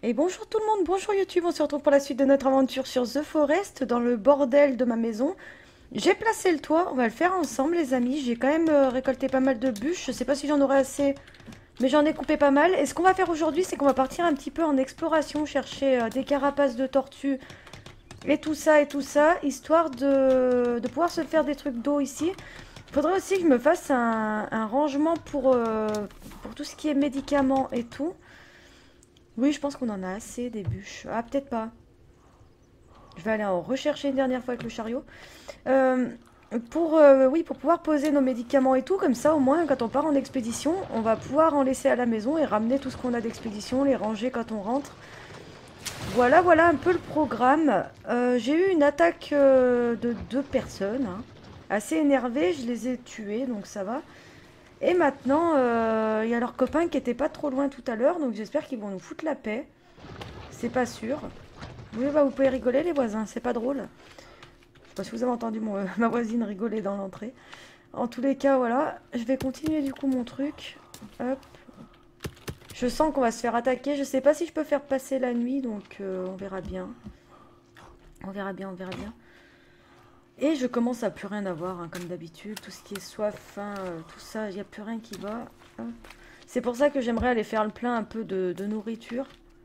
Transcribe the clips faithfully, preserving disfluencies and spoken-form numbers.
Et bonjour tout le monde, bonjour YouTube, on se retrouve pour la suite de notre aventure sur The Forest, dans le bordel de ma maison. J'ai placé le toit, on va le faire ensemble les amis, j'ai quand même euh, récolté pas mal de bûches, je sais pas si j'en aurai assez, mais j'en ai coupé pas mal. Et ce qu'on va faire aujourd'hui, c'est qu'on va partir un petit peu en exploration, chercher euh, des carapaces de tortues et tout ça et tout ça, histoire de, de pouvoir se faire des trucs d'eau ici. Il faudrait aussi que je me fasse un, un rangement pour, euh, pour tout ce qui est médicaments et tout. Oui, je pense qu'on en a assez des bûches. Ah, peut-être pas. Je vais aller en rechercher une dernière fois avec le chariot. Euh, pour, euh, oui, pour pouvoir poser nos médicaments et tout, comme ça, au moins, quand on part en expédition, on va pouvoir en laisser à la maison et ramener tout ce qu'on a d'expédition, les ranger quand on rentre. Voilà, voilà un peu le programme. Euh, j'ai eu une attaque euh, de deux personnes, hein, assez énervées. Je les ai tuées, donc ça va. Et maintenant, euh, il y a leurs copains qui étaient pas trop loin tout à l'heure, donc j'espère qu'ils vont nous foutre la paix. C'est pas sûr. Oui, bah vous pouvez rigoler les voisins, c'est pas drôle. Je sais pas si vous avez entendu mon, euh, ma voisine rigoler dans l'entrée. En tous les cas, voilà. Je vais continuer du coup mon truc. Hop. Je sens qu'on va se faire attaquer. Je sais pas si je peux faire passer la nuit, donc euh, on verra bien. On verra bien, on verra bien. Et je commence à plus rien avoir, hein, comme d'habitude. Tout ce qui est soif, faim, euh, tout ça, il n'y a plus rien qui va. C'est pour ça que j'aimerais aller faire le plein un peu de, de nourriture.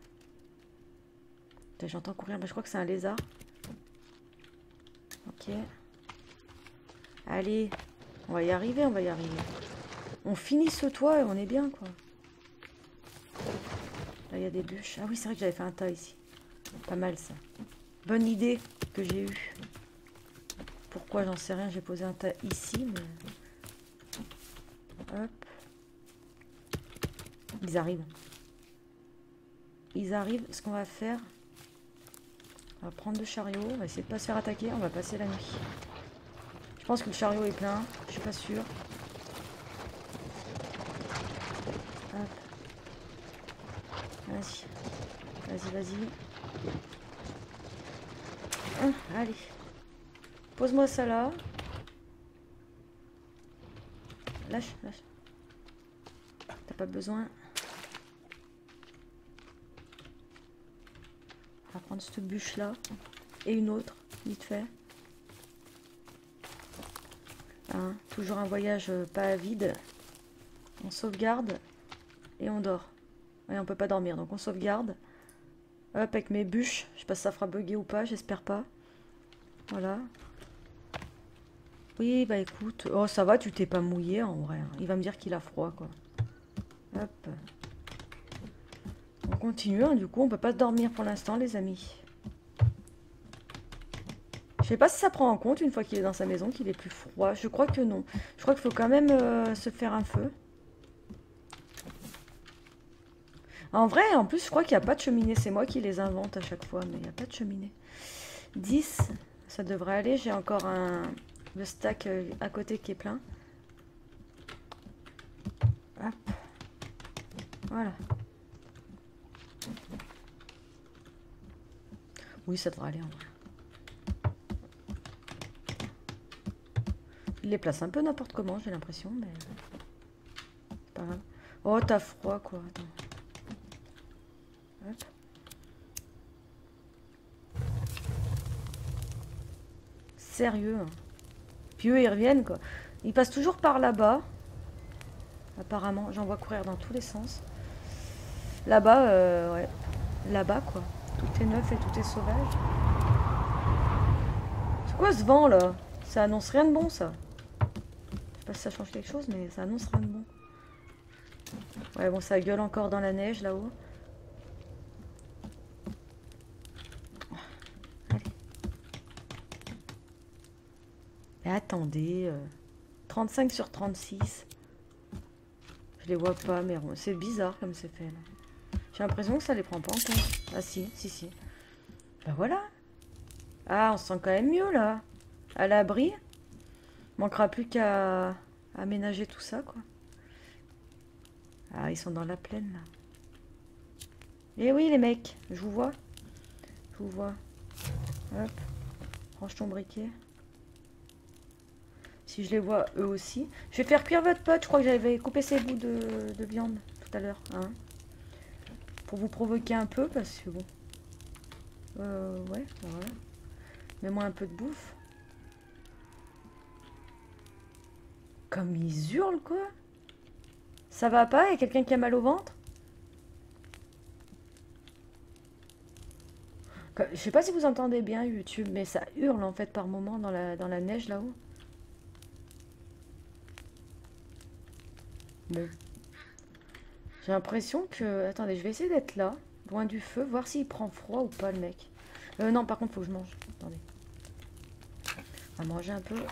J'entends courir, mais je crois que c'est un lézard. Ok. Allez, on va y arriver, on va y arriver. On finit ce toit et on est bien, quoi. Là, il y a des bûches. Ah oui, c'est vrai que j'avais fait un tas ici. Pas mal, ça. Bonne idée que j'ai eue. Pourquoi, j'en sais rien, j'ai posé un tas ici, mais... Hop. Ils arrivent. Ils arrivent. Ce qu'on va faire... On va prendre le chariot. On va essayer de pas se faire attaquer. On va passer la nuit. Je pense que le chariot est plein. Je suis pas sûre. Hop. Vas-y. Vas-y, vas-y. Hum, allez. Pose-moi ça là. Lâche, lâche. T'as pas besoin. On va prendre cette bûche là. Et une autre, vite fait. Hein, toujours un voyage euh, pas vide. On sauvegarde. Et on dort. Et on peut pas dormir, donc on sauvegarde. Hop, avec mes bûches. Je sais pas si ça fera bugger ou pas, j'espère pas. Voilà. Oui, bah écoute. Oh, ça va, tu t'es pas mouillé en vrai. Il va me dire qu'il a froid, quoi. Hop. On continue, hein, du coup, on peut pas dormir pour l'instant, les amis. Je sais pas si ça prend en compte, une fois qu'il est dans sa maison, qu'il est plus froid. Je crois que non. Je crois qu'il faut quand même euh, se faire un feu. En vrai, en plus, je crois qu'il n'y a pas de cheminée. C'est moi qui les invente à chaque fois, mais il n'y a pas de cheminée. dix, ça devrait aller. J'ai encore un... le stack euh, à côté qui est plein. Hop. Voilà. Oui, ça devrait aller en vrai. Il les place un peu n'importe comment, j'ai l'impression, mais... c'est pas grave. Oh, t'as froid, quoi. Attends. Hop. Sérieux, hein. Puis eux, ils reviennent, quoi. Ils passent toujours par là-bas. Apparemment, j'en vois courir dans tous les sens. Là-bas, euh, ouais. Là-bas, quoi. Tout est neuf et tout est sauvage. C'est quoi ce vent, là? Ça annonce rien de bon, ça. Je sais pas si ça change quelque chose, mais ça annonce rien de bon. Ouais, bon, ça gueule encore dans la neige, là-haut. Allez. Mais attendez... Euh, trente-cinq sur trente-six. Je les vois pas, mais c'est bizarre comme c'est fait, là. J'ai l'impression que ça les prend pas en compte. Ah si, si, si. Ben voilà. Ah, on se sent quand même mieux, là. À l'abri. Manquera plus qu'à aménager tout ça, quoi. Ah, ils sont dans la plaine, là. Eh oui, les mecs, je vous vois. Je vous vois. Hop. Range ton briquet. Si je les vois, eux aussi. Je vais faire cuire votre pote. Je crois que j'avais coupé ces bouts de, de viande tout à l'heure. Hein. pour vous provoquer un peu, parce que bon... Euh, ouais, voilà. Mets-moi un peu de bouffe. Comme ils hurlent, quoi. Ça va pas? Y a quelqu'un qui a mal au ventre? Je sais pas si vous entendez bien YouTube, mais ça hurle en fait par moment dans la, dans la neige là-haut. Bon. J'ai l'impression que... Attendez, je vais essayer d'être là, loin du feu, voir s'il prend froid ou pas le mec. Euh, non, par contre, faut que je mange. Attendez. On va manger un peu.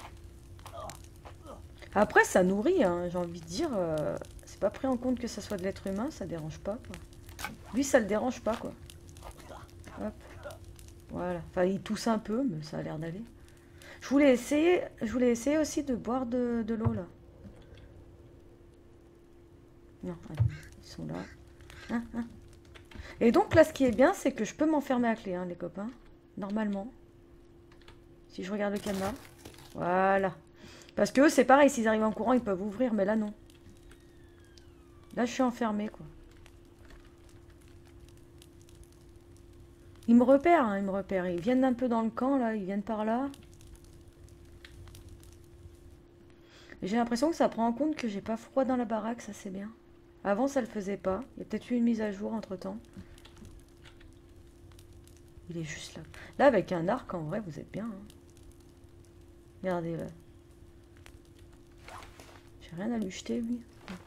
Après, ça nourrit, hein, j'ai envie de dire. Euh, c'est pas pris en compte que ça soit de l'être humain, ça dérange pas, quoi. Lui, ça le dérange pas, quoi. Hop. Voilà. Enfin, il tousse un peu, mais ça a l'air d'aller. Je voulais essayer, je voulais essayer aussi de boire de, de l'eau, là. Non, allez, ils sont là. Hein, hein. Et donc, là, ce qui est bien, c'est que je peux m'enfermer à clé, hein, les copains. Normalement. Si je regarde le cadenas. Voilà. Parce que eux, c'est pareil, s'ils arrivent en courant, ils peuvent ouvrir, mais là, non. Là, je suis enfermée, quoi. Ils me repèrent, hein, ils me repèrent. Ils viennent un peu dans le camp, là. Ils viennent par là. J'ai l'impression que ça prend en compte que j'ai pas froid dans la baraque, ça c'est bien. Avant, ça le faisait pas. Il y a peut-être eu une mise à jour entre-temps. Il est juste là. Là, avec un arc, en vrai, vous êtes bien. Hein. Regardez, là. J'ai rien à lui jeter, lui.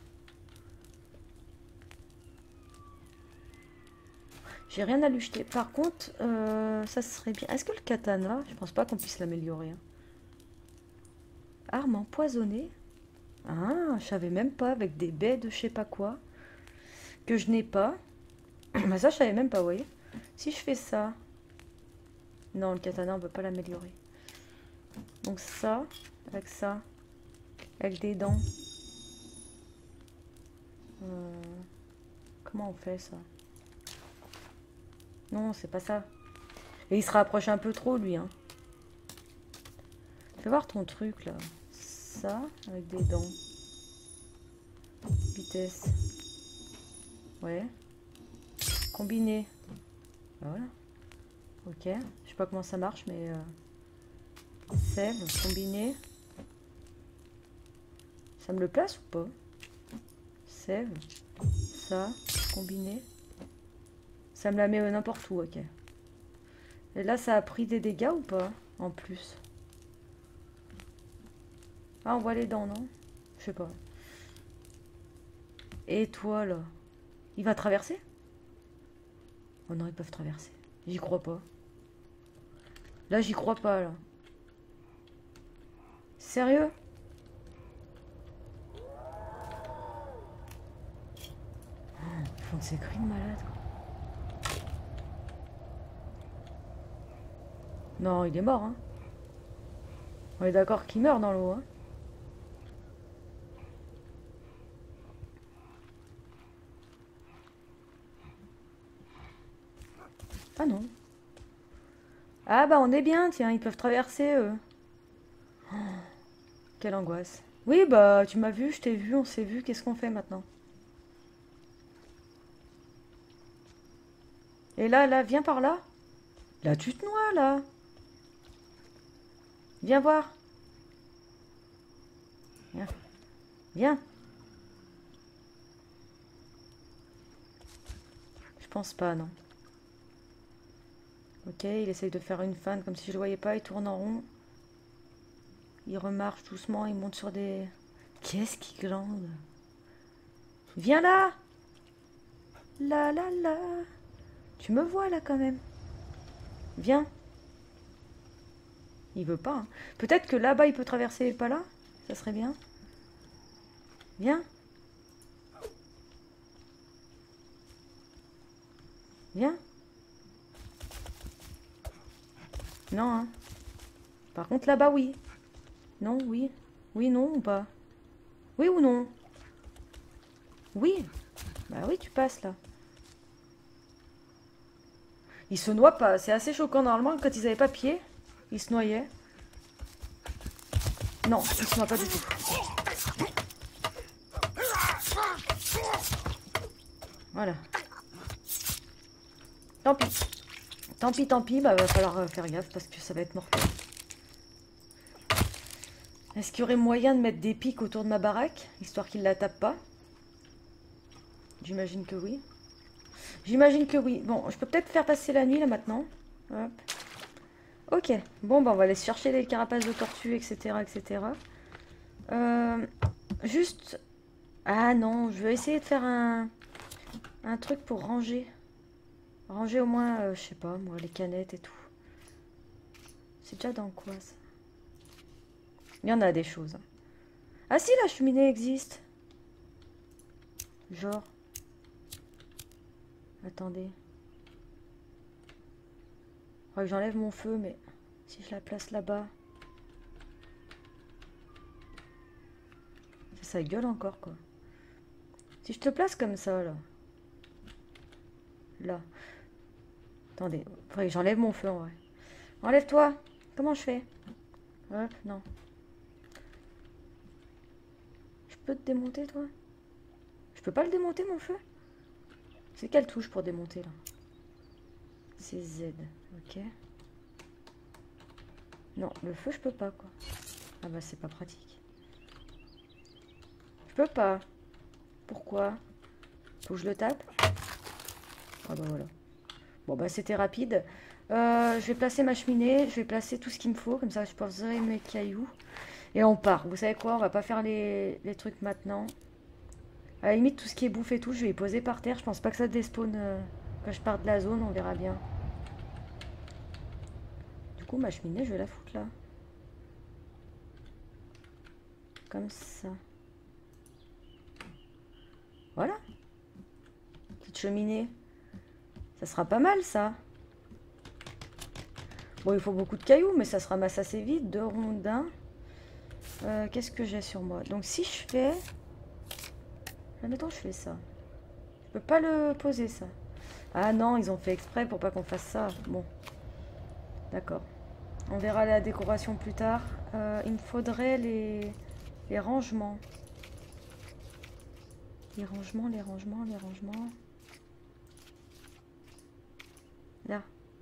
J'ai rien à lui jeter. Par contre, euh, ça serait bien. Est-ce que le katana, je pense pas qu'on puisse l'améliorer. Hein. Arme empoisonnée. Ah, je savais même pas, avec des baies de je sais pas quoi. Que je n'ai pas. Bah ça, je savais même pas, vous voyez. Si je fais ça... Non, le katana, on peut pas l'améliorer. Donc ça, avec ça, avec des dents. Euh, comment on fait ça? Non, c'est pas ça. Et il se rapproche un peu trop, lui. Hein. Fais voir ton truc, là. Ça, avec des dents. Vitesse. Ouais. Combiné. Ben voilà. Ok. Je sais pas comment ça marche, mais... Euh... Save, combiné. Ça me le place ou pas? Save. Ça, combiné. Ça me la met n'importe où, ok. Et là, ça a pris des dégâts ou pas? En plus. Ah, on voit les dents, non? Je sais pas. Et toi, là? Il va traverser? Oh non, ils peuvent traverser. J'y crois pas. Là, j'y crois pas, là. Sérieux? Oh, ils font de ces cris de malade, quoi. Non, il est mort, hein. On est d'accord qu'il meurt dans l'eau, hein. Ah non. Ah bah on est bien, tiens, ils peuvent traverser, eux. Oh, quelle angoisse. Oui, bah tu m'as vu, je t'ai vu, on s'est vu, qu'est-ce qu'on fait maintenant? Et là, là, viens par là. Là, tu te noies, là. Viens voir. Viens. Viens. Je pense pas, non. Ok, il essaye de faire une fan comme si je le voyais pas, il tourne en rond. Il remarche doucement, il monte sur des... Qu'est-ce qui glande? Viens là! Là, là, là! Tu me vois là quand même. Viens. Il veut pas. Hein. Peut-être que là-bas il peut traverser et pas là. Ça serait bien. Viens. Viens. Non, hein. Par contre là-bas, oui. Non, oui. Oui, non ou pas? Oui ou non? Oui. Bah oui, tu passes là. Ils se noient pas. C'est assez choquant normalement. Quand ils avaient pas pied, ils se noyaient. Non, ils se noient pas du tout. Voilà. Tant pis. Tant pis, tant pis, bah va falloir euh, faire gaffe parce que ça va être mortel. Est-ce qu'il y aurait moyen de mettre des pics autour de ma baraque, histoire qu'il la tape pas? J'imagine que oui. J'imagine que oui. Bon, je peux peut-être faire passer la nuit là maintenant. Hop. Ok. Bon, bah on va aller chercher les carapaces de tortues, et cetera, et cetera. Euh, juste... Ah non, je vais essayer de faire un, un truc pour ranger. Ranger au moins, euh, je sais pas, moi, les canettes et tout. C'est déjà dans quoi, ça? Il y en a des choses. Ah si, la cheminée existe. Genre... Attendez. Faudrait que j'enlève mon feu, mais si je la place là-bas... Ça gueule encore, quoi. Si je te place comme ça, là. Là. Attendez. Faudrait que j'enlève mon feu, en vrai. Enlève-toi. Comment je fais? Hop, non. Je peux te démonter, toi? Je peux pas le démonter, mon feu? C'est quelle touche pour démonter, là? C'est Z. Ok. Non, le feu, je peux pas, quoi. Ah bah, c'est pas pratique. Je peux pas. Pourquoi? Faut que je le tape? Ah bah voilà. Bon bah c'était rapide. Euh, je vais placer ma cheminée, je vais placer tout ce qu'il me faut, comme ça je poserai mes cailloux. Et on part. Vous savez quoi? On va pas faire les, les trucs maintenant. À la limite, tout ce qui est bouffe et tout, je vais les poser par terre. Je pense pas que ça despawn euh, quand je pars de la zone, on verra bien. Du coup, ma cheminée, je vais la foutre là. Comme ça. Voilà. Petite cheminée. Ça sera pas mal, ça. Bon, il faut beaucoup de cailloux, mais ça se ramasse assez vite. Deux rondins. Euh, Qu'est-ce que j'ai sur moi? Donc, si je fais... Admettons, je fais ça. Je peux pas le poser, ça. Ah non, ils ont fait exprès pour pas qu'on fasse ça. Bon. D'accord. On verra la décoration plus tard. Euh, il me faudrait les... les rangements. Les rangements, les rangements, les rangements. Là.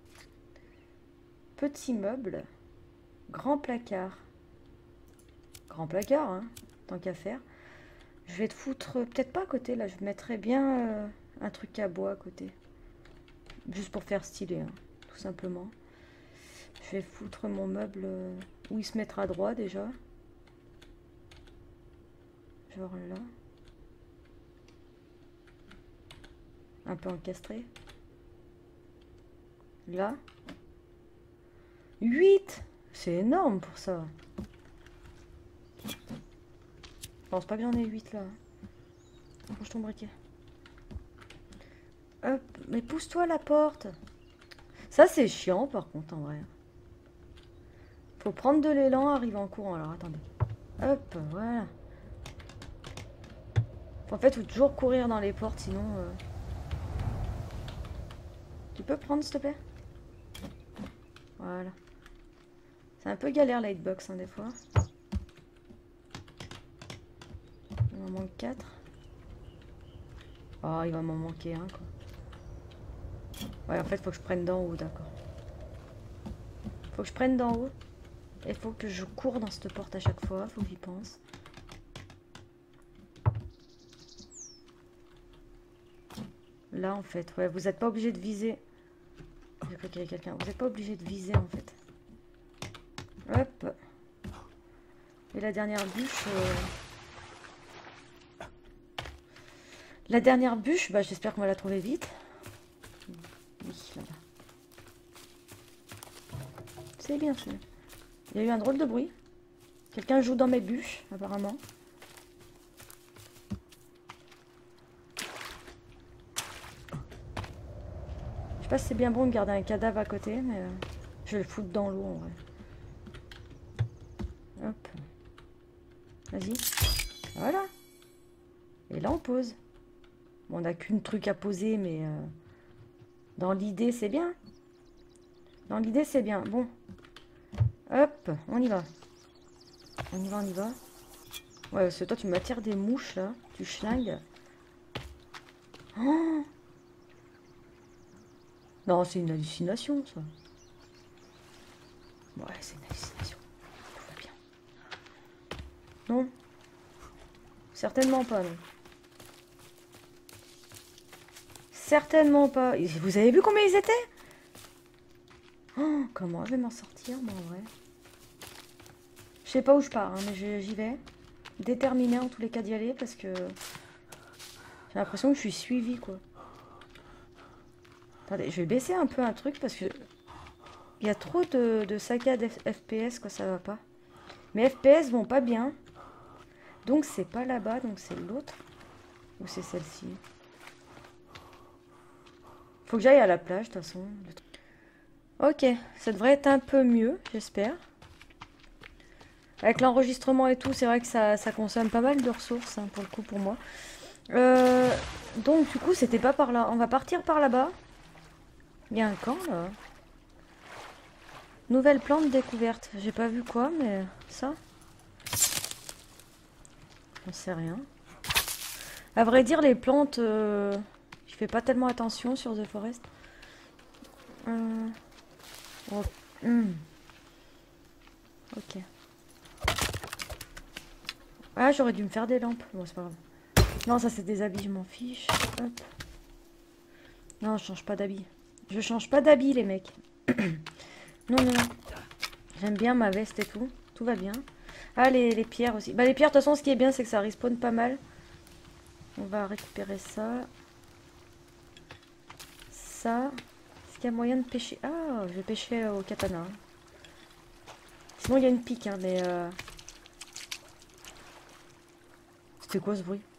Petit meuble. Grand placard. Grand placard, hein, tant qu'à faire. Je vais te foutre, peut-être pas à côté, là. Je mettrais bien euh, un truc à bois à côté. Juste pour faire stylé, hein, tout simplement. Je vais foutre mon meuble euh, où il se mettra droit, déjà. Genre là. Un peu encastré. Là. huit! C'est énorme pour ça. Je pense pas que j'en ai huit là. Bouge ton briquet. Hop, mais pousse-toi la porte. Ça c'est chiant par contre en vrai. Faut prendre de l'élan, arriver en courant. Alors attendez. Hop, voilà. En fait, faut toujours courir dans les portes, sinon... Euh... Tu peux prendre s'il te plaît? Voilà. C'est un peu galère la hitbox hein, des fois. Il m'en manque quatre. Oh, il va m'en manquer un quoi. Ouais, en fait, faut que je prenne d'en haut, d'accord. Faut que je prenne d'en haut. Et faut que je cours dans cette porte à chaque fois, faut que j'y pense. Là, en fait, ouais, vous n'êtes pas obligé de viser. J'ai cru qu'il y avait quelqu'un. Vous n'êtes pas obligé de viser, en fait. Hop. Et la dernière bûche... Euh... La dernière bûche, bah, j'espère qu'on va la trouver vite. Oui, là-bas. C'est bien, c'est... Il y a eu un drôle de bruit. Quelqu'un joue dans mes bûches, apparemment. Je sais pas si c'est bien bon de garder un cadavre à côté, mais... Euh, je vais le foutre dans l'eau, en vrai. Hop. Vas-y. Voilà. Et là, on pose. Bon, on n'a qu'une truc à poser, mais... Euh, dans l'idée, c'est bien. Dans l'idée, c'est bien. Bon. Hop, on y va. On y va, on y va. Ouais, parce que toi, tu m'attires des mouches, là. Tu schlingues. Oh! Non, c'est une hallucination, ça. Ouais, c'est une hallucination. Tout va bien. Non. Certainement pas, non. Certainement pas. Vous avez vu combien ils étaient? Oh, comment je vais m'en sortir, moi, en vrai? Je sais pas où je pars, hein, mais j'y vais. Déterminée en tous les cas d'y aller, parce que... j'ai l'impression que je suis suivie, quoi. Attendez, je vais baisser un peu un truc, parce que... il y a trop de, de saccades F P S, quoi, ça va pas. Mes F P S vont pas bien. Donc c'est pas là-bas, donc c'est l'autre. Ou c'est celle-ci? Faut que j'aille à la plage, de toute façon. Ok, ça devrait être un peu mieux, j'espère. Avec l'enregistrement et tout, c'est vrai que ça, ça consomme pas mal de ressources, hein, pour le coup, pour moi. Euh, donc, du coup, c'était pas par là. On va partir par là-bas. Il y a un camp, là. Nouvelle plante découverte. J'ai pas vu quoi, mais ça... j'en sais rien. À vrai dire, les plantes... Euh, je fais pas tellement attention sur The Forest. Euh... Oh. Hmm. Ok. Ah, j'aurais dû me faire des lampes. Bon, c'est pas grave. Non, ça c'est des habits, je m'en fiche. Hop. Non, je change pas d'habit. Je change pas d'habit, les mecs. Non, non, non. J'aime bien ma veste et tout. Tout va bien. Ah, les, les pierres aussi. Bah, les pierres, de toute façon, ce qui est bien, c'est que ça respawn pas mal. On va récupérer ça. Ça. Est-ce qu'il y a moyen de pêcher? Ah, je vais pêcher au katana. Sinon, il y a une pique, hein, mais... Euh... c'était quoi ce bruit?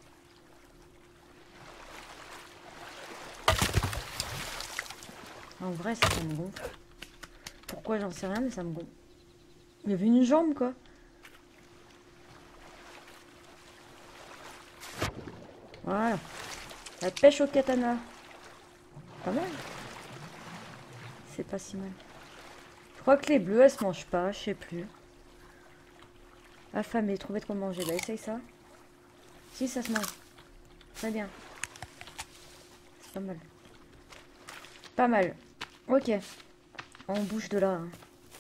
En vrai, ça me gonfle. Pourquoi, j'en sais rien, mais ça me gonfle. Il y avait une jambe, quoi. Voilà. La pêche au katana. Pas mal. C'est pas si mal. Je crois que les bleus, elles se mangent pas, je sais plus. Affamé, trouver de quoi manger. Bah, essaye ça. Si, ça se mange. Très bien. C'est pas mal. Pas mal. Ok. On bouge de là. Hein.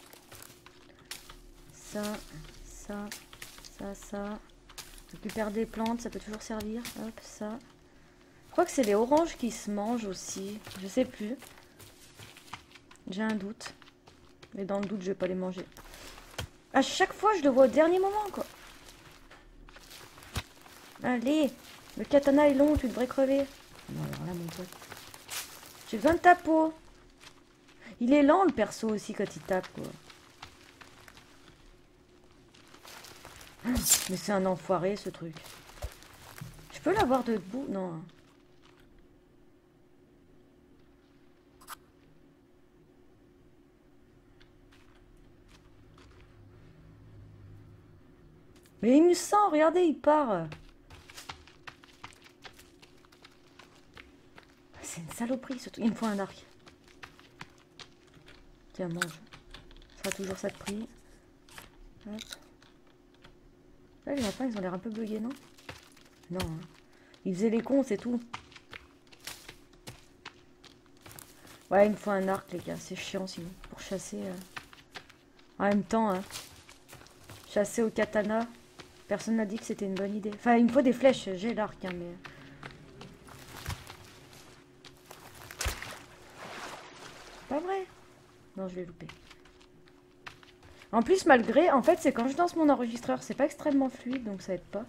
Ça, ça, ça, ça. Récupère des plantes, ça peut toujours servir. Hop, ça. Je crois que c'est les oranges qui se mangent aussi. Je sais plus. J'ai un doute. Mais dans le doute, je vais pas les manger. À chaque fois, je le vois au dernier moment, quoi. Allez, le katana est long, tu devrais crever. Non, alors là, mon pote. J'ai besoin de ta peau. Il est lent, le perso, aussi, quand il tape, quoi. Mais c'est un enfoiré, ce truc. Je peux l'avoir debout? Non. Mais il me sent, regardez, il part. C'est une saloperie, ce truc. Il me faut un arc. Tiens, mange. Ça sera toujours ça de prix. Hop. Là, les lapins, ils ont l'air un peu buggés, non? Non, hein. Ils faisaient les cons, c'est tout. Ouais, il me faut un arc, les gars. C'est chiant, sinon. Pour chasser. Euh... En même temps, hein. Chasser au katana. Personne n'a dit que c'était une bonne idée. Enfin, il me faut des flèches. J'ai l'arc, hein, mais... pas vrai. Non, je l'ai loupé. En plus, malgré... En fait, c'est quand je lance mon enregistreur, c'est pas extrêmement fluide, donc ça aide pas.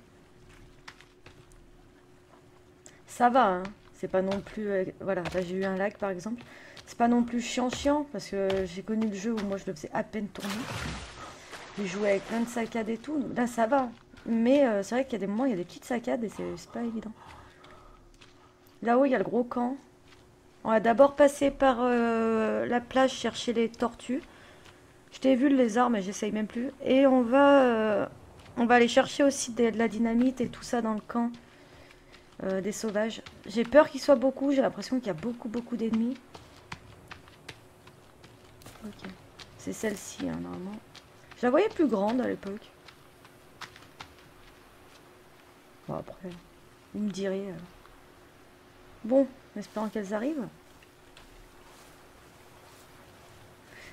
Ça va, hein. C'est pas non plus... euh, voilà, là j'ai eu un lag, par exemple. C'est pas non plus chiant chiant, parce que j'ai connu le jeu où moi je le faisais à peine tourner. J'ai joué avec plein de saccades et tout. Là, ça va. Mais euh, c'est vrai qu'il y a des moments, il y a des petites saccades et c'est pas évident. Là-haut, il y a le gros camp. On va d'abord passer par euh, la plage chercher les tortues. Je t'ai vu le lézard, mais j'essaye même plus. Et on va, euh, on va aller chercher aussi de, de la dynamite et tout ça dans le camp euh, des sauvages. J'ai peur qu'il soit beaucoup. J'ai l'impression qu'il y a beaucoup, beaucoup d'ennemis. Ok. C'est celle-ci, hein, normalement. Je la voyais plus grande à l'époque. Bon, après, vous me direz. Euh... Bon, en espérant qu'elles arrivent.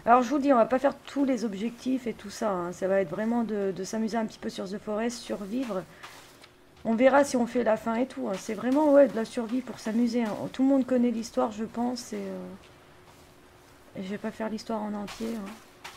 Alors je vous dis, on va pas faire tous les objectifs et tout ça, hein. Ça va être vraiment de, de s'amuser un petit peu sur The Forest, survivre. On verra si on fait la fin et tout, hein. C'est vraiment ouais, de la survie pour s'amuser, hein. Tout le monde connaît l'histoire, je pense, et, euh, et je vais pas faire l'histoire en entier, hein.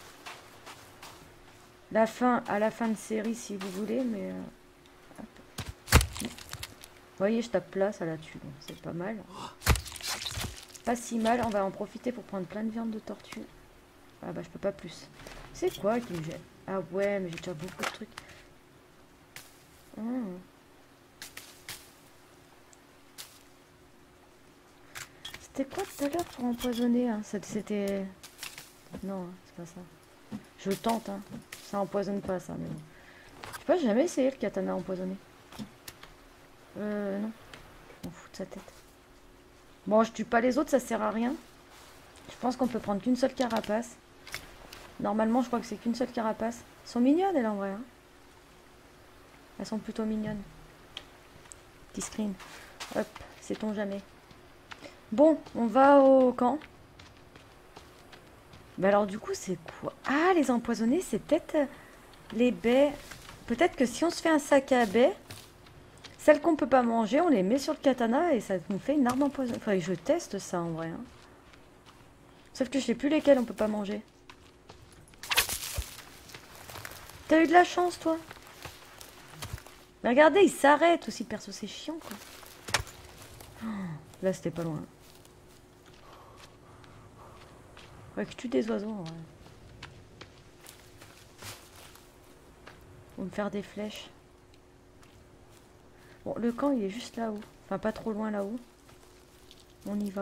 La fin, à la fin de série si vous voulez, mais... euh, Vous voyez, je tape là, ça la tue, donc c'est pas mal. Pas si mal, on va en profiter pour prendre plein de viande de tortue. Ah bah je peux pas plus. C'est quoi qui me gêne? Ah ouais, mais j'ai déjà beaucoup de trucs. Hmm. C'était quoi tout à l'heure pour empoisonner, hein? C'était... Non, hein, c'est pas ça. Je tente, hein. Ça empoisonne pas ça, mais bon. Je sais pas, j'ai jamais essayé le katana empoisonné. Euh, non. On fout de sa tête. Bon, je tue pas les autres, ça sert à rien. Je pense qu'on peut prendre qu'une seule carapace. Normalement, je crois que c'est qu'une seule carapace. Elles sont mignonnes, elles, en vrai. Hein. Elles sont plutôt mignonnes. Petit screen. Hop, sait-on jamais. Bon, on va au camp. Mais alors, du coup, c'est quoi? Ah, les empoisonnés, c'est peut-être les baies. Peut-être que si on se fait un sac à baies, celles qu'on peut pas manger, on les met sur le katana et ça nous fait une arme empoisonnée. Enfin, je teste ça, en vrai. Hein. Sauf que je sais plus lesquelles on peut pas manger. T'as eu de la chance, toi? Mais regardez, il s'arrête aussi, perso, c'est chiant, quoi. Oh, là, c'était pas loin. Ouais, que je tue des oiseaux, en vrai. On va me faire des flèches. Bon, le camp, il est juste là-haut. Enfin, pas trop loin là-haut. On y va.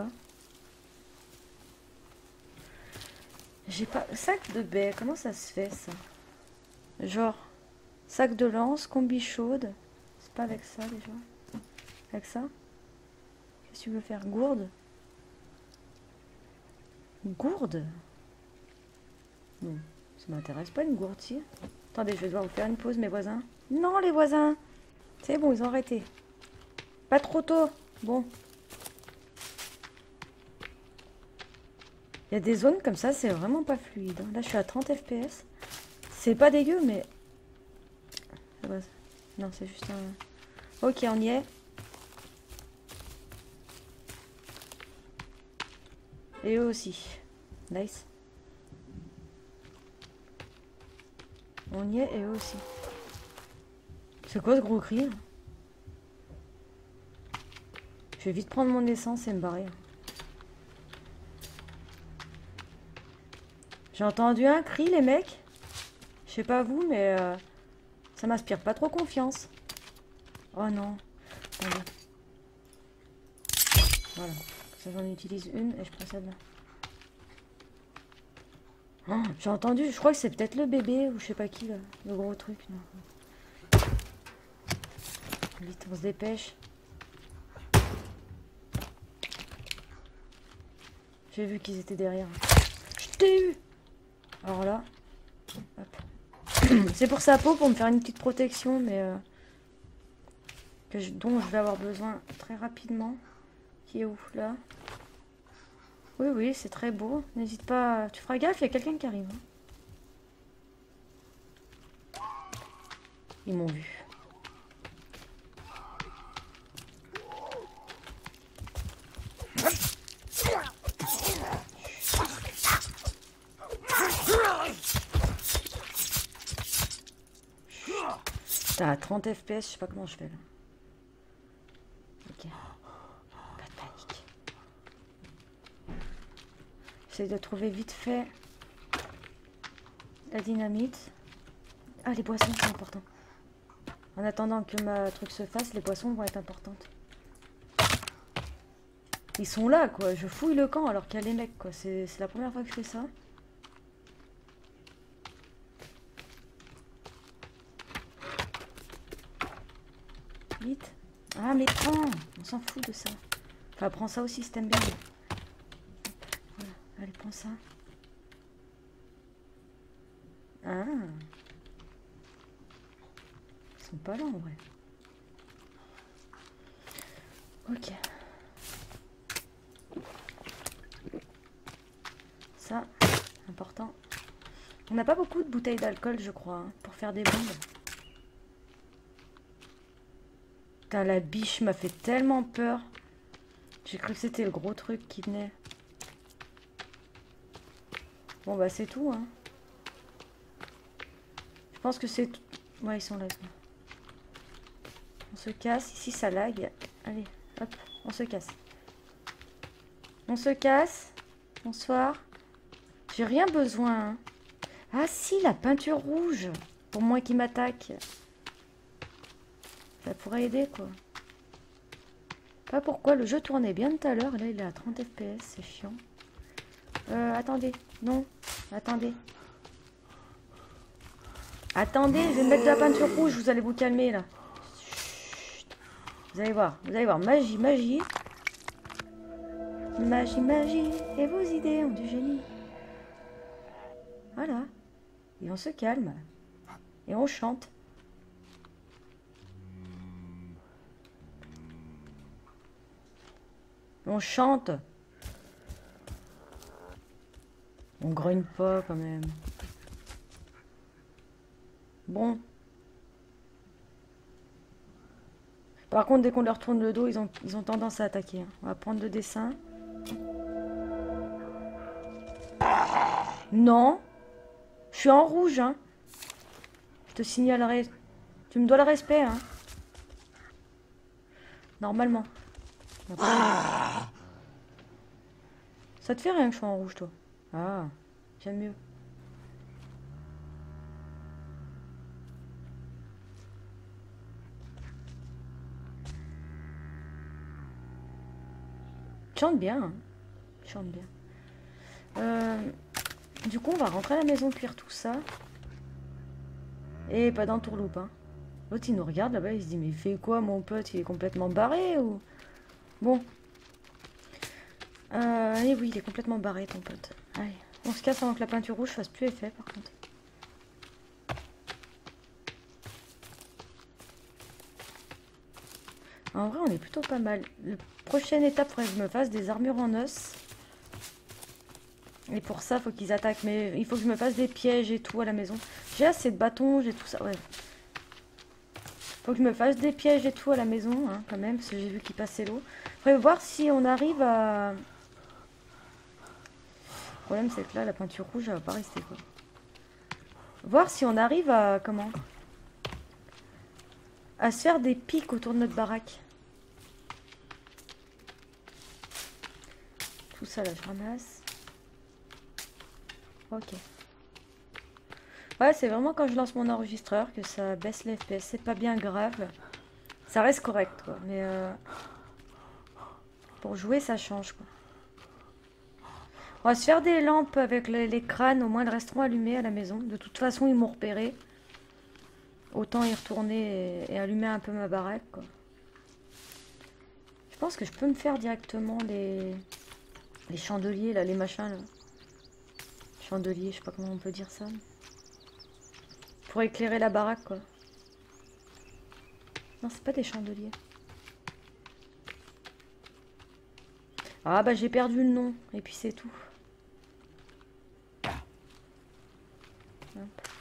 J'ai pas... Sac de baie, comment ça se fait, ça? Genre, sac de lance, combi chaude. C'est pas avec ça, déjà. Avec ça? Qu'est-ce que tu veux faire? Gourde? Gourde? Non, ça m'intéresse pas une gourde, si. Attendez, je vais devoir vous faire une pause, mes voisins. Non, les voisins! C'est bon, ils ont arrêté. Pas trop tôt. Bon. Il y a des zones comme ça, c'est vraiment pas fluide. Là, je suis à trente F P S. C'est pas dégueu, mais... Non, c'est juste un... Ok, on y est. Et eux aussi. Nice. On y est et eux aussi. C'est quoi ce gros cri? Je vais vite prendre mon essence et me barrer. J'ai entendu un cri, les mecs. Je sais pas vous, mais euh, ça m'inspire pas trop confiance. Oh non. Attendez. Voilà. Ça, j'en utilise une et je prends celle-là. Oh, j'ai entendu, je crois que c'est peut-être le bébé ou je sais pas qui, là. Le gros truc. Non. Vite, on se dépêche. J'ai vu qu'ils étaient derrière. Je t'ai eu! Alors là, c'est pour sa peau, pour me faire une petite protection, mais euh, que je, dont je vais avoir besoin très rapidement. Qui est où? Là. Oui, oui, c'est très beau. N'hésite pas, tu feras gaffe, il y a quelqu'un qui arrive. Hein. Ils m'ont vu. T'as à trente F P S, je sais pas comment je fais là. Ok. Pas de panique. J'essaie de trouver vite fait la dynamite. Ah, les boissons sont importants. En attendant que ma truc se fasse, les boissons vont être importantes. Ils sont là, quoi. Je fouille le camp alors qu'il y a les mecs, quoi. C'est la première fois que je fais ça. Vite. Ah, mais prends! On s'en fout de ça. Enfin, prends ça aussi si t'aimes bien. Voilà. Allez, prends ça. Ah. Ils sont pas là, en vrai. Ok. Ça. important. On n'a pas beaucoup de bouteilles d'alcool, je crois, hein, pour faire des bombes. Putain, la biche m'a fait tellement peur. J'ai cru que c'était le gros truc qui venait. Bon, bah c'est tout, hein. Je pense que c'est tout. Ouais, ils sont là. On se casse. Ici, ça lag. Allez, hop, on se casse. On se casse. Bonsoir. J'ai rien besoin, hein. Ah si, la peinture rouge. Pour moi qui m'attaque. Ça pourrait aider, quoi. Pas pourquoi, le jeu tournait bien tout à l'heure. Là, il est à trente F P S, c'est chiant. Euh, attendez. Non, attendez. Attendez, je vais mettre de la peinture rouge. Vous allez vous calmer, là. Chut. Vous allez voir, vous allez voir. Magie, magie. Magie, magie. Et vos idées ont du génie. Voilà. Et on se calme. Et on chante. On chante. On grogne pas quand même. Bon. Par contre, dès qu'on leur tourne le dos, ils ont, ils ont tendance à attaquer. On va prendre le dessin. Non. Je suis en rouge, hein. Je te signalerai. Tu me dois le respect, hein. Normalement. Ah. Ça te fait rien que je sois en rouge, toi? Ah, j'aime mieux. Chante bien, hein. Chante bien. Euh, du coup, on va rentrer à la maison, cuire tout ça. Et pas dans tourloupe, hein. L'autre, il nous regarde là-bas, il se dit, mais il fait quoi, mon pote? Il est complètement barré ou... Bon. Euh, et oui, il est complètement barré, ton pote. Allez, on se casse avant que la peinture rouge fasse plus effet, par contre. En vrai, on est plutôt pas mal. La prochaine étape, faudrait que je me fasse des armures en os. Et pour ça, faut qu'ils attaquent. Mais il faut que je me fasse des pièges et tout à la maison. J'ai assez de bâtons, j'ai tout ça. Ouais. Faut que je me fasse des pièges et tout à la maison, hein, quand même, parce que j'ai vu qu'il passait l'eau. Faudrait voir si on arrive à... Le problème, c'est que là, la peinture rouge, elle va pas rester, quoi. Voir si on arrive à... Comment? À se faire des pics autour de notre baraque. Tout ça, là, je ramasse. Ok. Ouais, c'est vraiment quand je lance mon enregistreur que ça baisse les F P S. C'est pas bien grave. Ça reste correct, quoi. Mais euh, pour jouer, ça change, quoi. On va se faire des lampes avec les, les crânes. Au moins, elles resteront allumées à la maison. De toute façon, ils m'ont repéré. Autant y retourner et, et allumer un peu ma baraque, quoi. Je pense que je peux me faire directement les, les chandeliers, là, les machins, là. Chandeliers, je sais pas comment on peut dire ça. Pour éclairer la baraque, quoi. Non, c'est pas des chandeliers. Ah bah j'ai perdu le nom. Et puis c'est tout. Hop.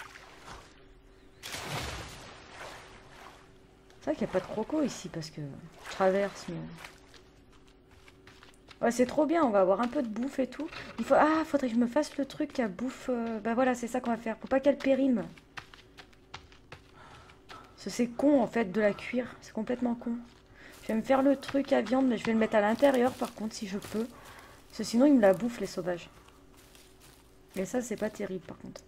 C'est vrai qu'il n'y a pas de croco ici parce que je traverse, mais... Ouais, c'est trop bien, on va avoir un peu de bouffe et tout. Il faut... Ah, faudrait que je me fasse le truc à bouffe... Euh... Bah voilà, c'est ça qu'on va faire. Faut pas qu'elle périme. C'est con en fait de la cuire, c'est complètement con. Je vais me faire le truc à viande, mais je vais le mettre à l'intérieur par contre si je peux. Parce que sinon ils me la bouffent les sauvages. Et ça c'est pas terrible par contre.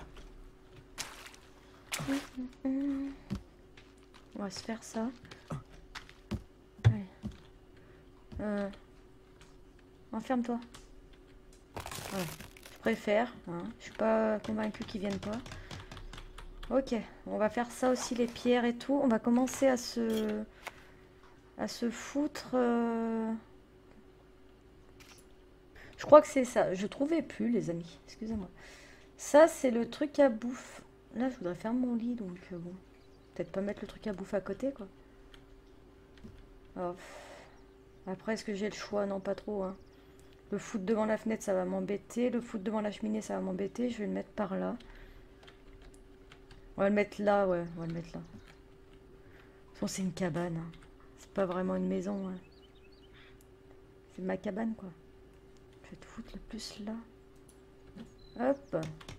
On va se faire ça. Allez. Euh... Enferme-toi. Ouais. Je préfère. Hein. Je suis pas convaincue qu'ils viennent pas. Ok, on va faire ça aussi, les pierres et tout. On va commencer à se... à se foutre... Euh... Je crois que c'est ça. Je trouvais plus, les amis. Excusez-moi. Ça, c'est le truc à bouffe. Là, je voudrais faire mon lit, donc euh, bon. Peut-être pas mettre le truc à bouffe à côté, quoi. Oh. Après, est-ce que j'ai le choix? Non, pas trop, hein. Le foot devant la fenêtre, ça va m'embêter. Le foot devant la cheminée, ça va m'embêter. Je vais le mettre par là. On va le mettre là, ouais. On va le mettre là. De toute façon, c'est une cabane. Hein. C'est pas vraiment une maison. Hein. C'est ma cabane, quoi. Je vais te foutre le plus là. Hop.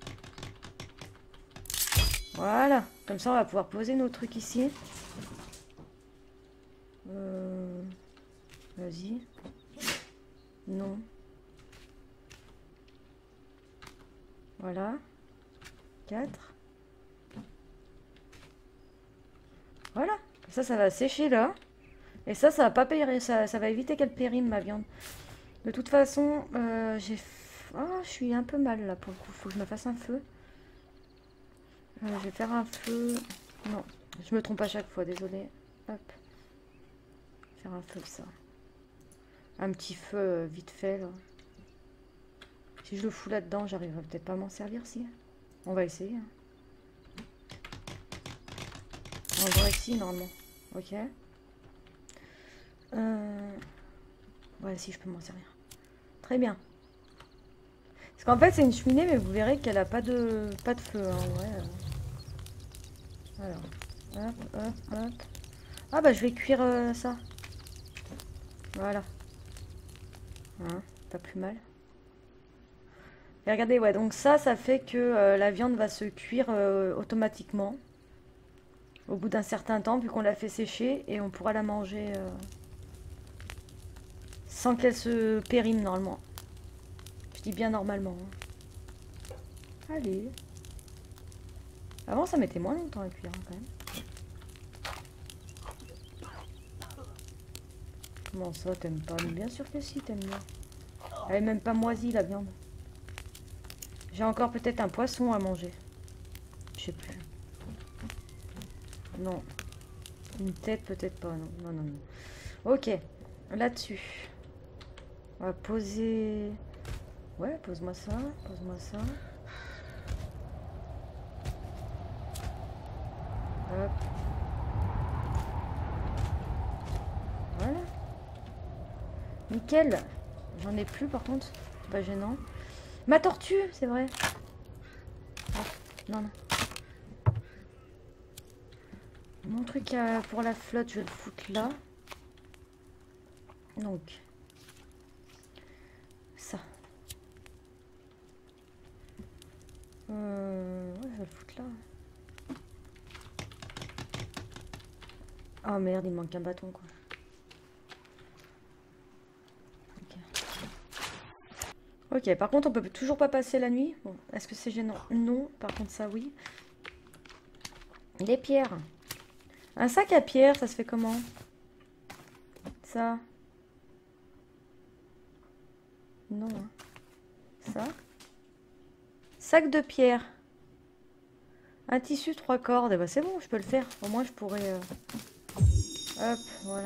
Voilà. Comme ça, on va pouvoir poser nos trucs ici. Euh... Vas-y. Non. Voilà. quatre. Voilà. Ça, ça va sécher là. Et ça, ça va pas périr. Ça, ça va éviter qu'elle périme ma viande. De toute façon, euh, j'ai... Ah, je suis un peu mal là pour le coup. Faut que je me fasse un feu. Euh, je vais faire un feu. Non, je me trompe à chaque fois, désolé. Hop. Faire un feu, ça. Un petit feu euh, vite fait là. Si je le fous là-dedans, j'arriverai peut-être pas à m'en servir si. On va essayer. Hein. On va ici normalement. Ok. Euh... Ouais, si je peux m'en servir. Très bien. Parce qu'en fait c'est une cheminée, mais vous verrez qu'elle a pas de pas de feu. Hein. Ouais. Alors, hop, hop, hop. Ah bah je vais cuire euh, ça. Voilà. Hein, pas plus mal. Et regardez, ouais, donc ça, ça fait que euh, la viande va se cuire euh, automatiquement. Au bout d'un certain temps, vu qu'on l'a fait sécher, et on pourra la manger euh, sans qu'elle se périme normalement. Je dis bien normalement. Hein. Allez. Avant, ça mettait moins longtemps à cuire, hein, quand même. Comment ça, t'aimes pas? Mais bien sûr que si, t'aimes bien. Elle est même pas moisie, la viande. J'ai encore peut-être un poisson à manger. Je sais plus. Non. Une tête, peut-être pas. Non, non, non. non. Ok. Là-dessus. On va poser... Ouais, pose-moi ça. Pose-moi ça. Hop. Voilà. Nickel. J'en ai plus par contre. C'est pas gênant. Ma tortue, c'est vrai. Oh, non, non. Mon truc à, pour la flotte, je vais le foutre là. Donc. Ça. Euh, ouais, je vais le foutre là. Oh merde, il manque un bâton quoi. Ok, par contre on peut toujours pas passer la nuit. Bon, est-ce que c'est gênant? Non, par contre ça oui. Les pierres. Un sac à pierres, ça se fait comment? Ça. Non. Hein. Ça. Sac de pierre. Un tissu, trois cordes. Eh ben, c'est bon, je peux le faire. Au moins je pourrais... Euh... Hop, voilà.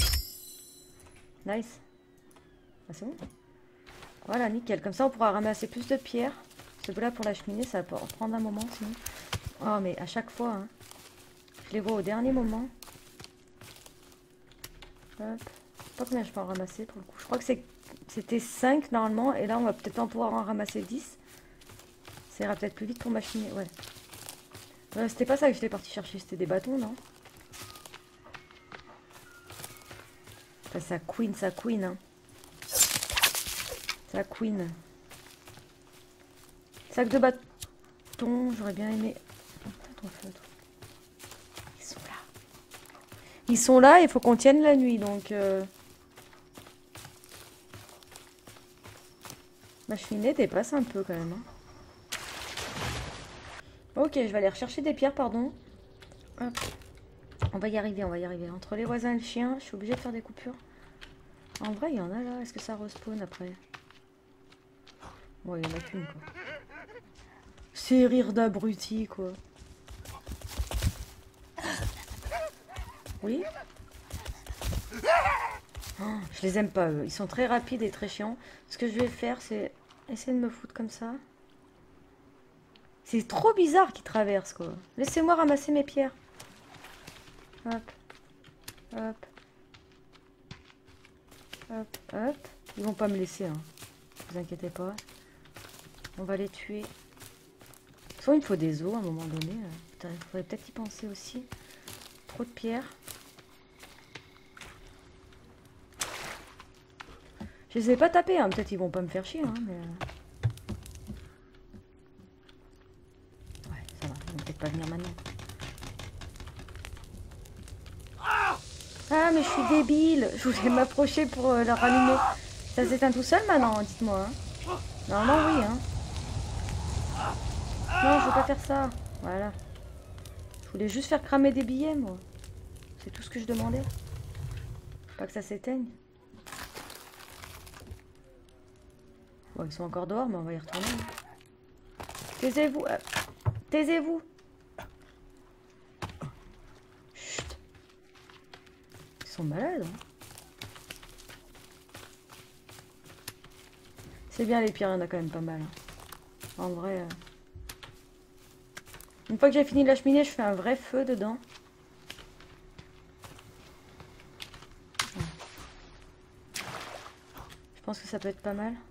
Nice. Ah, c'est bon. Voilà, nickel. Comme ça, on pourra ramasser plus de pierres. Parce que là, pour la cheminée, ça va prendre un moment, sinon. Oh, mais à chaque fois, hein. Je les vois au dernier moment. Hop. Je sais pas combien je peux en ramasser, pour le coup. Je crois que c'était cinq, normalement. Et là, on va peut-être en pouvoir en ramasser dix. Ça ira peut-être plus vite pour ma cheminée. Ouais. Euh, c'était pas ça que j'étais partie chercher. C'était des bâtons, non? Enfin, ça queen, ça queen, hein. Ça queen. Sac de bâton, j'aurais bien aimé. Ils sont là. Ils sont là, il faut qu'on tienne la nuit, donc... Euh... Ma cheminée dépasse un peu quand même. Hein. Ok, je vais aller rechercher des pierres, pardon. Hop. On va y arriver, on va y arriver. Entre les voisins et le chien, je suis obligée de faire des coupures. En vrai, il y en a là. Est-ce que ça respawn après? Bon, il y en a qu'une, quoi. C'est rire d'abruti, quoi. Oui. Oh, je les aime pas, eux. Ils sont très rapides et très chiants. Ce que je vais faire, c'est essayer de me foutre comme ça. C'est trop bizarre qu'ils traversent, quoi. Laissez-moi ramasser mes pierres. Hop. Hop. Hop, hop. Ils vont pas me laisser, hein. vous inquiétez pas. On va les tuer. Soit il me faut des os à un moment donné. Il faudrait peut-être y penser aussi. Trop de pierres. Je les ai pas tapés, hein. Peut-être ils vont pas me faire chier, hein, mais... Ouais, ça va, ils vont peut-être pas venir maintenant. Ah, mais je suis débile. Je voulais m'approcher pour euh, leur rallumer. Ça s'éteint tout seul maintenant, dites-moi. Hein. Normalement, oui, hein. Non, je veux pas faire ça. Voilà. Je voulais juste faire cramer des billets, moi. C'est tout ce que je demandais. Pas que ça s'éteigne. Bon, ils sont encore dehors, mais on va y retourner. Taisez-vous. Euh, Taisez-vous. Chut. Ils sont malades. Hein. C'est bien les pierres, il y en a quand même pas mal. Hein. En vrai... Euh... Une fois que j'ai fini la cheminée, je fais un vrai feu dedans. Je pense que ça peut être pas mal.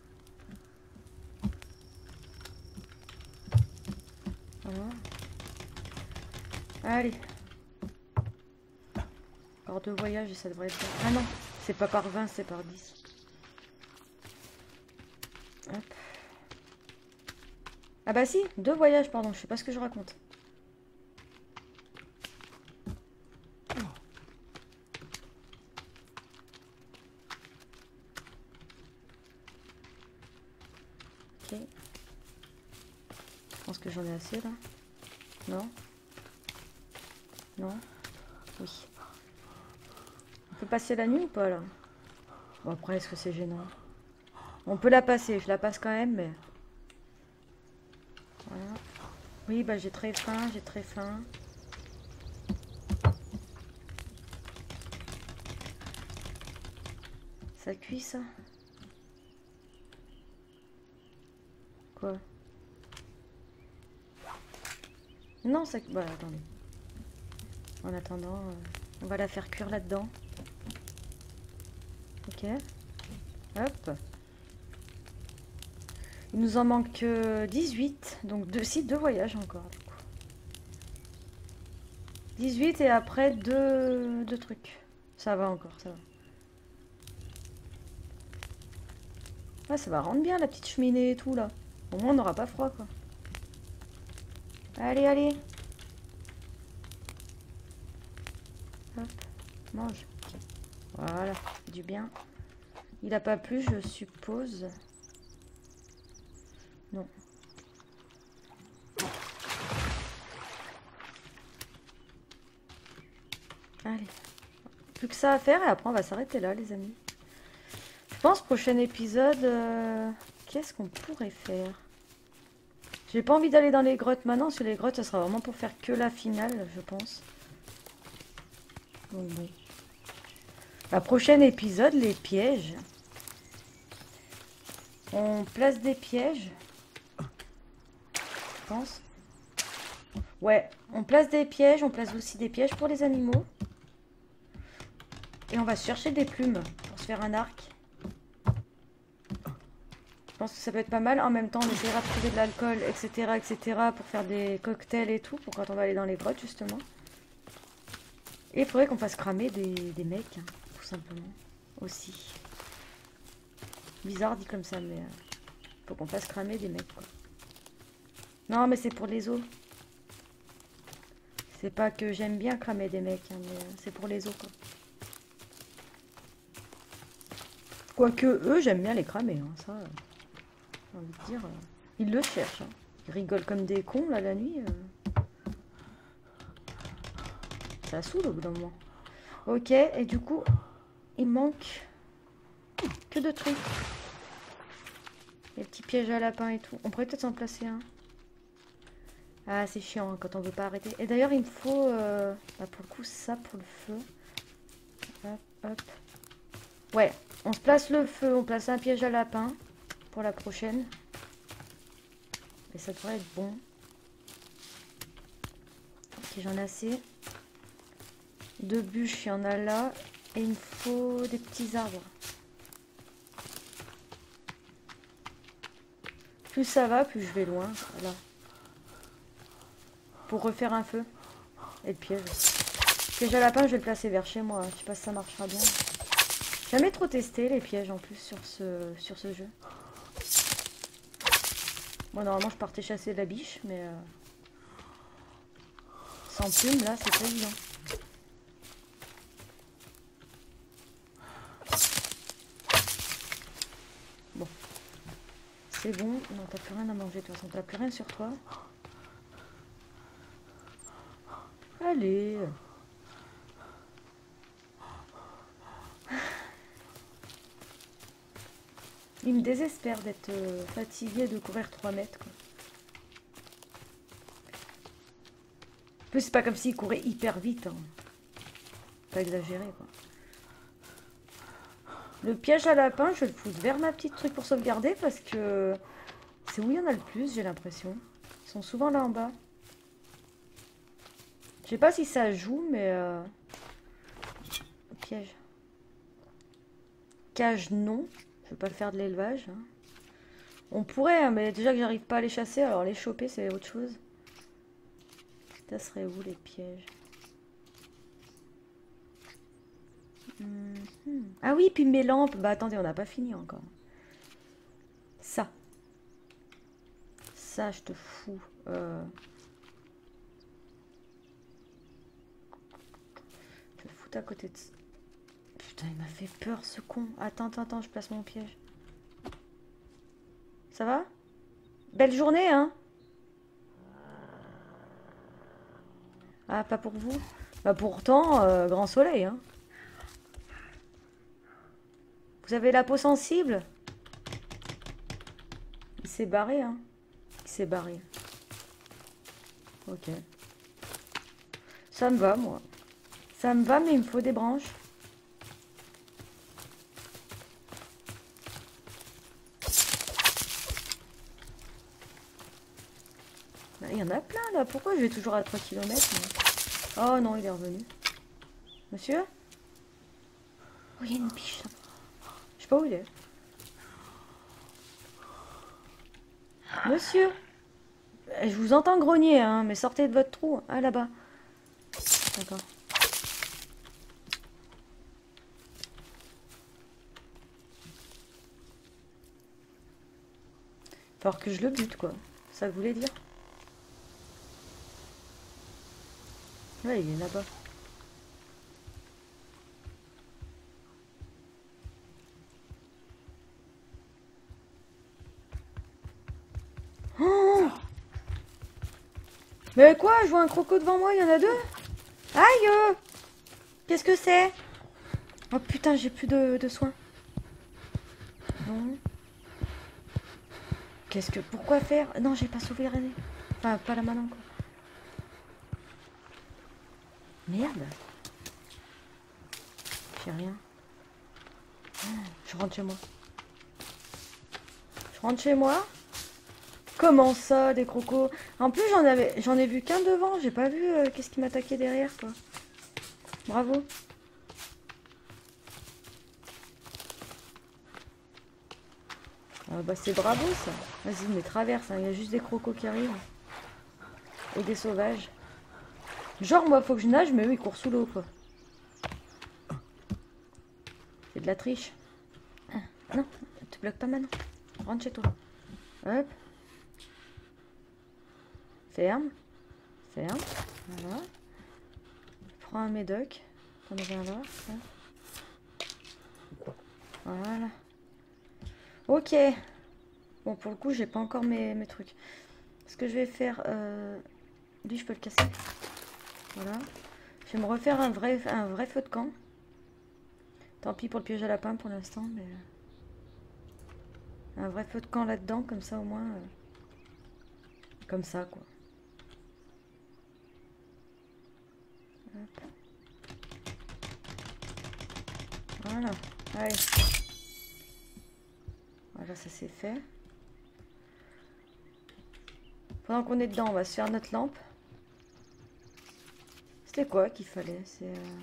Voilà. Allez. Encore deux voyages et ça devrait être... Ah non, c'est pas par vingt, c'est par dix. Hop. Ah bah si, deux voyages, pardon, je sais pas ce que je raconte. Ok. Je pense que j'en ai assez là. Non? Non? Oui. On peut passer la nuit ou pas là? Bon après, est-ce que c'est gênant? On peut la passer, je la passe quand même, mais... Voilà. Oui, bah j'ai très faim, j'ai très faim. Ça cuit ça? Quoi? Non, ça... Bah attendez. En attendant, euh, on va la faire cuire là-dedans. Ok. Hop. Il nous en manque euh, dix-huit. Donc deux, si, deux voyages encore. Du coup. dix-huit et après deux, deux trucs. Ça va encore, ça va. Ouais, ça va rendre bien la petite cheminée et tout là. Au moins on n'aura pas froid quoi. Allez, allez. Hop, mange. Voilà, du bien. Il a pas plu, je suppose. Non. Allez. Plus que ça à faire et après on va s'arrêter là les amis. Je pense prochain épisode... Euh... Qu'est-ce qu'on pourrait faire? J'ai pas envie d'aller dans les grottes maintenant, parce que les grottes ça sera vraiment pour faire que la finale, je pense. Donc bon. La prochaine épisode, les pièges. On place des pièges. Je pense. Ouais, on place des pièges, on place aussi des pièges pour les animaux. Et on va chercher des plumes pour se faire un arc. Je pense que ça peut être pas mal. En même temps, on essaiera de trouver de l'alcool, et cetera, et cetera pour faire des cocktails et tout, pour quand on va aller dans les grottes, justement. Et il faudrait qu'on fasse cramer des, des mecs, hein, tout simplement, aussi. Bizarre dit comme ça, mais... Euh, faut qu'on fasse cramer des mecs, quoi. Non, mais c'est pour les os. C'est pas que j'aime bien cramer des mecs, hein, mais euh, c'est pour les os, quoi. Quoique, eux, j'aime bien les cramer, hein, ça... Euh, j'ai envie de dire... Euh, ils le cherchent, hein. Ils rigolent comme des cons, là, la nuit. Euh... Ça saoule, au bout d'un moment. Ok, et du coup, il manque... que de trucs. Les petits pièges à lapin et tout. On pourrait peut-être s'en placer un. Ah, c'est chiant hein, quand on veut pas arrêter. Et d'ailleurs, il me faut, euh, bah, pour le coup, ça pour le feu. Hop, hop. Ouais, on se place le feu, on place un piège à lapin pour la prochaine. Et ça devrait être bon. Ok, j'en ai assez. Deux bûches, il y en a là. Et il me faut des petits arbres. Plus ça va, plus je vais loin. Voilà. Pour refaire un feu. Et le piège. Le piège à lapin, je vais le placer vers chez moi. Je sais pas si ça marchera bien. Jamais trop testé les pièges en plus sur ce, sur ce jeu. Bon, normalement, je partais chasser la biche, mais... Euh, sans plume, là, c'est pas évident. Bon. C'est bon. Non, t'as plus rien à manger, de toute façon. T'as plus rien sur toi. Allez. Il me désespère d'être euh, fatigué de courir trois mètres, quoi. En plus, c'est pas comme s'il courait hyper vite. Hein. Pas exagéré, quoi. Le piège à lapin, je vais le foutre vers ma petite truc pour sauvegarder parce que c'est où il y en a le plus, j'ai l'impression. Ils sont souvent là en bas. Je sais pas si ça joue, mais... Euh... Piège. Cage, non. Je vais pas le faire de l'élevage. Hein. On pourrait, hein, mais déjà que j'arrive pas à les chasser, alors les choper, c'est autre chose. Ça serait où les pièges? Mmh. Ah oui, puis mes lampes. Bah attendez, on n'a pas fini encore. Ça. Ça, je te fous. Euh... Je vais le foutre à côté de ça. Putain, il m'a fait peur ce con. Attends, attends, attends, je place mon piège. Ça va? Belle journée, hein? Ah, pas pour vous? Bah pourtant, euh, grand soleil, hein? Vous avez la peau sensible? Il s'est barré, hein? Il s'est barré. Ok. Ça me va, moi. Ça me va, mais il me faut des branches. Il y en a plein, là. Pourquoi je vais toujours à trois kilomètres? Oh non, il est revenu. Monsieur? Oh, il y a une biche, là. Je sais pas où il est. Monsieur? Je vous entends grogner, hein, mais sortez de votre trou. Ah, là-bas. D'accord. Faut que je le bute, quoi. Ça voulait dire. Ouais, il est là-bas. Oh! Mais quoi? Je vois un croco devant moi, il y en a deux? Aïe! Qu'est-ce que c'est? Oh putain, j'ai plus de, de soins. Non. Qu'est-ce que... Pourquoi faire? Non, j'ai pas sauvé René. Enfin, pas la maman, quoi. Merde. J'ai rien. Oh, je rentre chez moi. Je rentre chez moi. Comment ça, des crocos? En plus, j'en avais, j'en ai vu qu'un devant. J'ai pas vu euh, qu'est-ce qui m'attaquait derrière, quoi. Bravo. Ah bah c'est bravo, ça. Vas-y, mais traverse. Hein. Il y a juste des crocos qui arrivent. Et des sauvages. Genre, moi, faut que je nage, mais eux, ils courent sous l'eau, quoi. C'est de la triche. Ah, non, te bloque pas maintenant. Rentre chez toi. Hop. Ferme. Ferme. Voilà. Prends un médoc. T'en as un là. Voilà. Ok. Bon, pour le coup, j'ai pas encore mes, mes trucs. Ce que je vais faire... Euh... Lui, je peux le casser. Voilà. Je vais me refaire un vrai, un vrai feu de camp. Tant pis pour le piège à lapin pour l'instant, mais... Un vrai feu de camp là-dedans, comme ça au moins... Euh... Comme ça, quoi. Hop. Voilà. Allez. Voilà, ça c'est fait. Pendant qu'on est dedans, on va se faire notre lampe. C'était quoi qu'il fallait? C'est... Euh...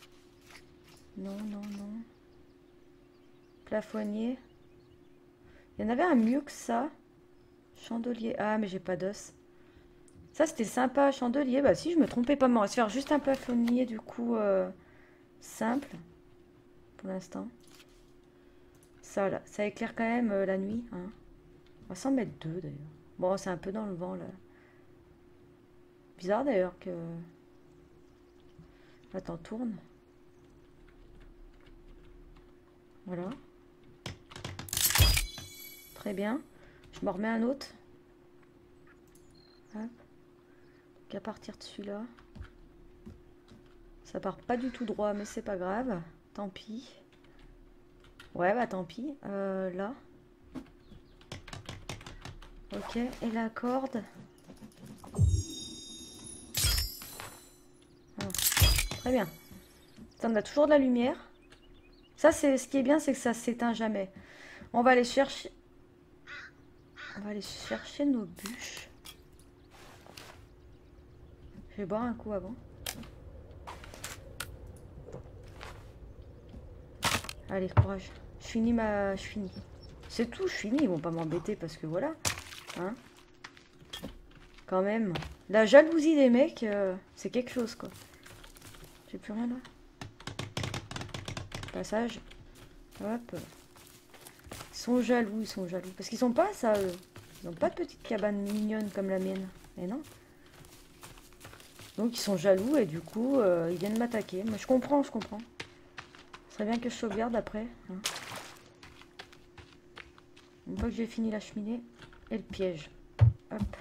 Non, non, non. Plafonnier. Il y en avait un mieux que ça. Chandelier. Ah, mais j'ai pas d'os. Ça, c'était sympa. Chandelier. Bah si, je me trompais pas. Mais on va se faire juste un plafonnier, du coup, euh, simple. Pour l'instant. Ça, là. Ça éclaire quand même euh, la nuit. Hein. On va s'en mettre deux, d'ailleurs. Bon, c'est un peu dans le vent, là. Bizarre, d'ailleurs, que... Attends, tourne. Voilà. Très bien. Je m'en remets un autre. Hop. Qu'à partir de celui-là. Ça part pas du tout droit, mais c'est pas grave. Tant pis. Ouais, bah tant pis. Euh, là. Ok, et la corde. Ah, très bien. Ça, on a toujours de la lumière. Ça, c'est ce qui est bien, c'est que ça s'éteint jamais. On va aller chercher... On va aller chercher nos bûches. Je vais boire un coup avant. Allez, courage. Je finis ma... Je finis. C'est tout, je finis. Ils vont pas m'embêter parce que voilà. Hein. Quand même. La jalousie des mecs, euh, c'est quelque chose, quoi. J'ai plus rien là. Passage. Hop. Ils sont jaloux, ils sont jaloux. Parce qu'ils sont pas ça, eux. Ils n'ont pas de petite cabane mignonne comme la mienne. Mais non. Donc ils sont jaloux et du coup, euh, ils viennent m'attaquer. Mais je comprends, je comprends. Ce serait bien que je sauvegarde après. Hein. Une fois que j'ai fini la cheminée et le piège. Hop.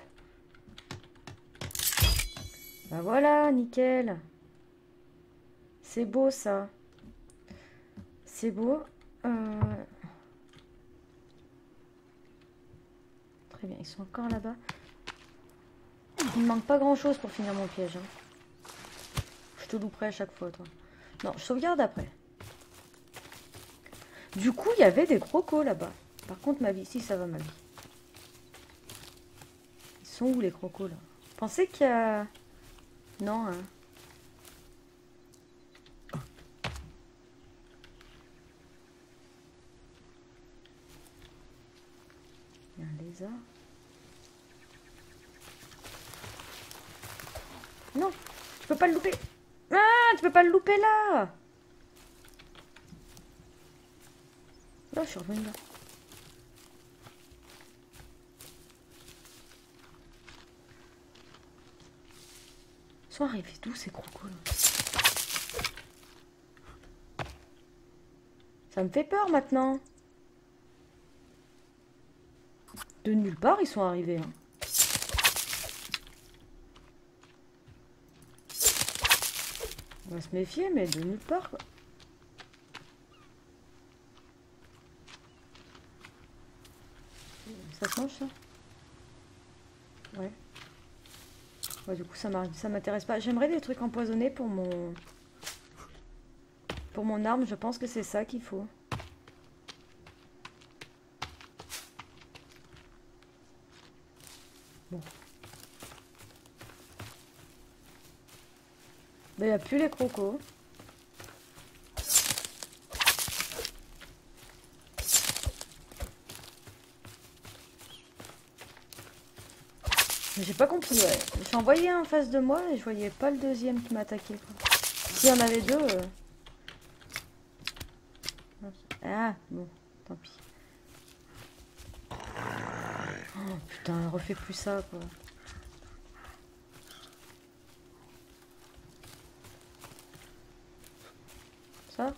Bah voilà, nickel. C'est beau ça. C'est beau. Euh... Très bien, ils sont encore là-bas. Il me manque pas grand-chose pour finir mon piège. Hein. Je te louperai à chaque fois, toi. Non, je sauvegarde après. Du coup, il y avait des crocos là-bas. Par contre, ma vie, si ça va, ma vie. Ils sont où les crocos là? Je pensais qu'il y a... Non, hein. Il y a un lézard. Non, tu peux pas le louper. Ah, tu peux pas le louper là. Là, je suis revenue là. Ils sont arrivés d'où ces crocos là? Ça me fait peur maintenant. De nulle part, ils sont arrivés. Hein. On va se méfier, mais de nulle part, quoi. Ça se mange, ça? Ouais. Ouais, du coup, ça m'intéresse pas. J'aimerais des trucs empoisonnés pour mon... Pour mon arme, je pense que c'est ça qu'il faut. Bon. Il n'y a plus les crocos. J'ai pas compris, ouais. J'ai envoyé un en face de moi et je voyais pas le deuxième qui m'attaquait. S'il y en avait deux... Euh... Ah, bon, tant pis. Oh putain, refais plus ça, quoi. Ça?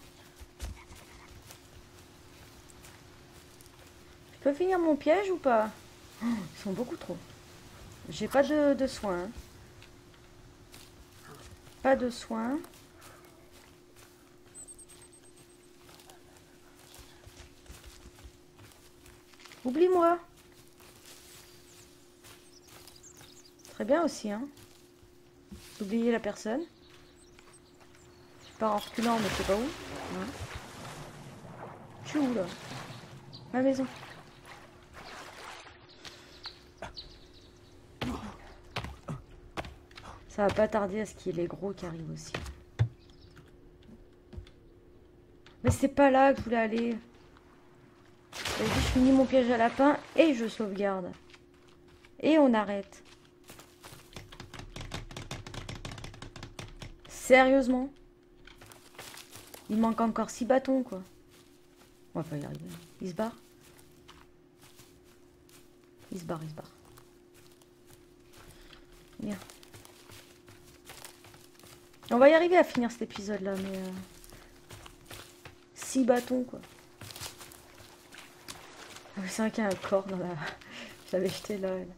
Je peux finir mon piège ou pas? Oh, ils sont beaucoup trop. J'ai pas de, de soins. Hein. Pas de soins. Oublie-moi. Très bien aussi, hein. D'oublier la personne. Je pars en reculant, mais je sais pas où. Ouais. Je suis où, là? Ma maison. Ça va pas tarder à ce qu'il y ait les gros qui arrivent aussi. Mais c'est pas là que je voulais aller. Vas-y, finis mon piège à lapin et je sauvegarde. Et on arrête. Sérieusement? Il manque encore six bâtons, quoi. On va pas y arriver. Il se barre? Il se barre, il se barre. Bien. On va y arriver à finir cet épisode-là, mais... Euh... six bâtons, quoi. Ah, c'est vrai qu'il y a un corps dans la... Je l'avais jeté là. Elle.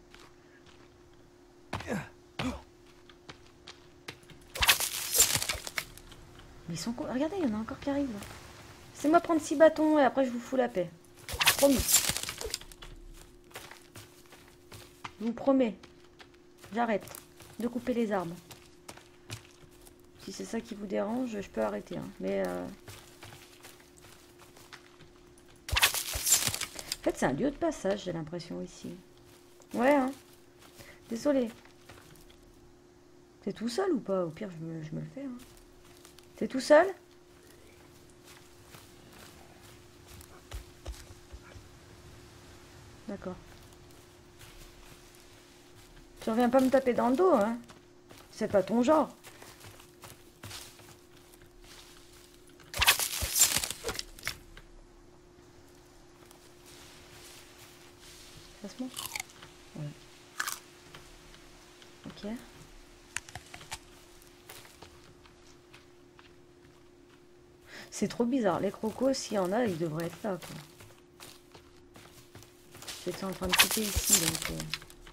Mais ils sont... Regardez, il y en a encore qui arrivent. Laissez-moi prendre six bâtons et après je vous fous la paix. Promis. Je vous promets. J'arrête de couper les arbres. Si c'est ça qui vous dérange, je peux arrêter. Hein. Mais... Euh... En fait, c'est un lieu de passage, j'ai l'impression, ici. Ouais, hein. Désolé. C'est tout seul ou pas? Au pire, je me, je me le fais. Hein. C'est tout seul? D'accord. Tu reviens pas me taper dans le dos, hein. C'est pas ton genre. Ça se monte? Ouais. Ok. C'est trop bizarre. Les crocos, s'il y en a, ils devraient être là, quoi. J'étais en train de couper ici, donc... Euh...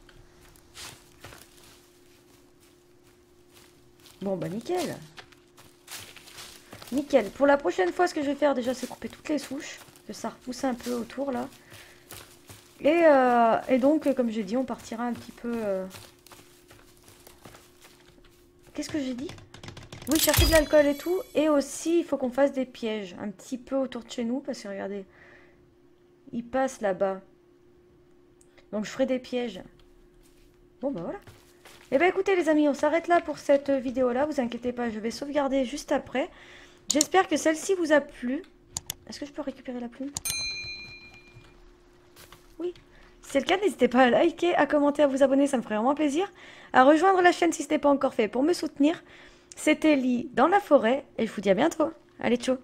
Bon, bah nickel. Nickel. Pour la prochaine fois, ce que je vais faire, déjà, c'est couper toutes les souches. Que ça repousse un peu autour, là. Et, euh, et donc, comme j'ai dit, on partira un petit peu... Euh... Qu'est-ce que j'ai dit? Oui, chercher de l'alcool et tout. Et aussi, il faut qu'on fasse des pièges un petit peu autour de chez nous. Parce que regardez, il passe là-bas. Donc, je ferai des pièges. Bon, bah voilà. Et bah écoutez les amis, on s'arrête là pour cette vidéo-là. Vous inquiétez pas, je vais sauvegarder juste après. J'espère que celle-ci vous a plu. Est-ce que je peux récupérer la plume? Oui. Si c'est le cas, n'hésitez pas à liker, à commenter, à vous abonner. Ça me ferait vraiment plaisir. À rejoindre la chaîne si ce n'est pas encore fait pour me soutenir. C'était Lee dans la forêt et je vous dis à bientôt. Allez, ciao.